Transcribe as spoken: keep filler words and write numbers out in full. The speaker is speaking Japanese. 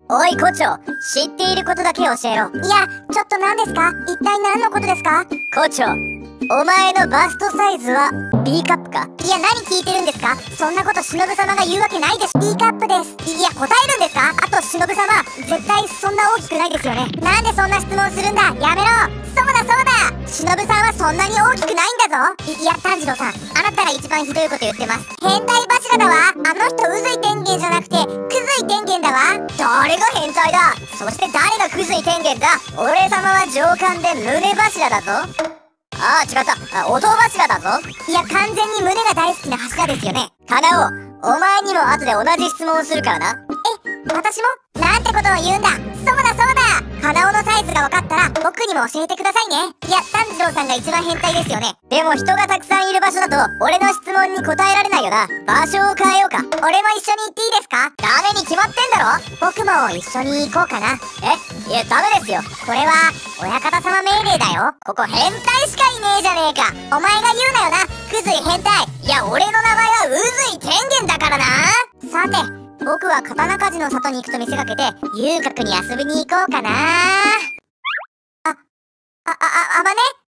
おい校長、知っていることだけ教えろ。 いや、ちょっと何ですか？一体何のことですか？ 校長、お前のバストサイズは B カップか？ いや、何聞いてるんですか？そんなこと忍様が言うわけないです。 D カップです。いや、答えるんですか？あと忍様、絶対そんな大きくないですよね。なんでそんな質問するんだ？やめろ。そうだそうだ、忍さんはそんなに大きくないんだぞ。いいや、炭治郎さん、あなたが一番ひどいこと言ってます。変態柱だわ。あの人宇髄天元じゃなくてクズイ天元だわ。 誰が変態だ？そして誰がクズイ天元だ？俺様は上官で胸柱だぞ。ああ、違った。あ、音柱だぞ。 いや、完全に胸が大好きな柱ですよね。 カナオ、お前にも後で同じ質問をするからな。 え、私も？なんてことを言うんだ。そうだそうだ、カナオのサイズが分かったら僕にも教えてくださいね。いや、炭治郎さんが一番変態ですよね。 でも人がたくさんいる場所だと俺の質問に答えられないよな。場所を変えようか。 俺も一緒に行っていいですか？ ダメに決まってんだろ。 僕も一緒に行こうかな。 え、いやダメですよ。 これは親方様命令だよ。 ここ変態しかいねえじゃねえか。 お前が言うなよな、クズイ変態。 いや、俺の名前は宇髄天元だからな。 さて、僕は刀鍛冶の里に行くと見せかけて遊郭に遊びに行こうかな。あ、あ、あ、あまね、